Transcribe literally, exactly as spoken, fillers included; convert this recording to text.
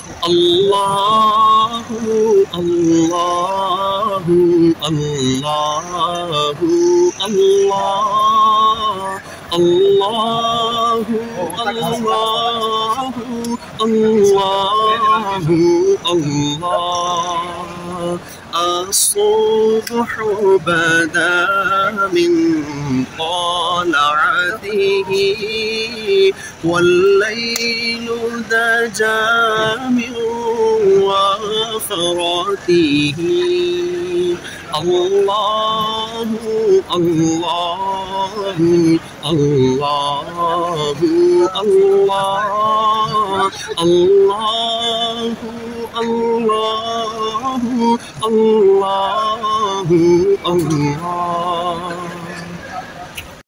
الله الله الله الله الله الله الله الله الصبح بدا من طلعته والليل دجى من وفراته الله الله الله الله الله الله الله الله